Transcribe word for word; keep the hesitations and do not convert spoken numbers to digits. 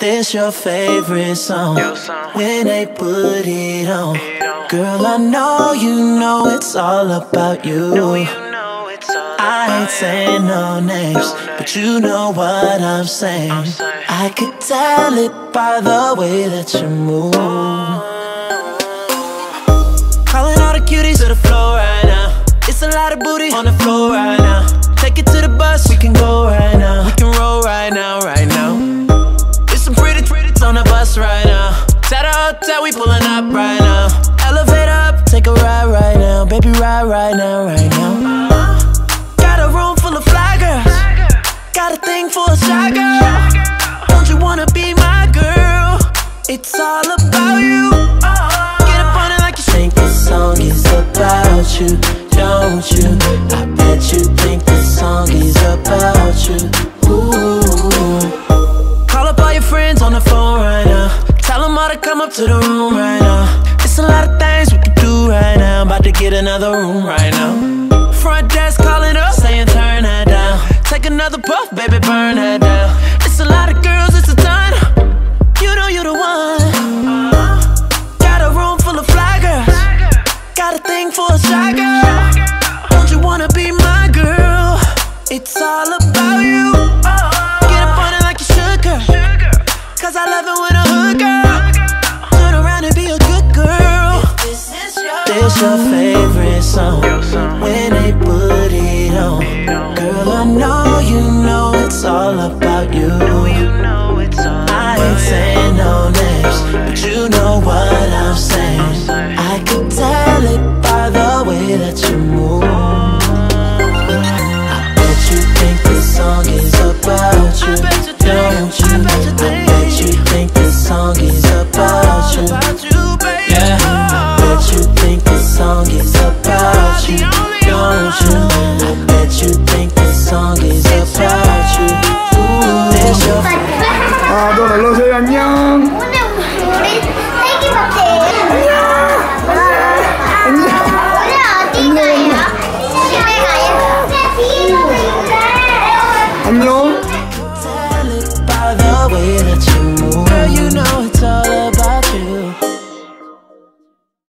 This your favorite song. When they put it on, girl, I know you know it's all about you. I ain't saying no names, but you know what I'm saying. I could tell it by the way that you move. Calling all the cuties to the floor right now. It's a lot of booty on the floor right now. Take it to the bus, we can go right now. We can roll right now, right now. There's some pretty pretties on the bus right now. To the hotel, we pulling up right now. Elevate up, take a ride right now. Baby, ride right now, right now. Got a room full of fly girls. Got a thing for a shy girl. Don't you wanna be my girl? It's all about you. Get up on it like you think this song is about you, don't you? I bet you think this song is about you. Ooh. Call up all your friends on the phone right now. Tell them all to come up to the room right now. It's a lot of things we can do right now. About to get another room right now. Front desk calling up, saying turn that down. Take another puff, baby, burn that down. It's a lot of girls, it's a ton. You know you the one. Got a room full of fly girls. Got a thing for a shy girl. Don't you wanna be my girl? It's all about you. Get up on it like you should, girl. Cause I love it when a hood girl turn around and be a good girl. This your favorite song. When they put it on, girl, I know you know it's all about you. I ain't saying no names, but you know what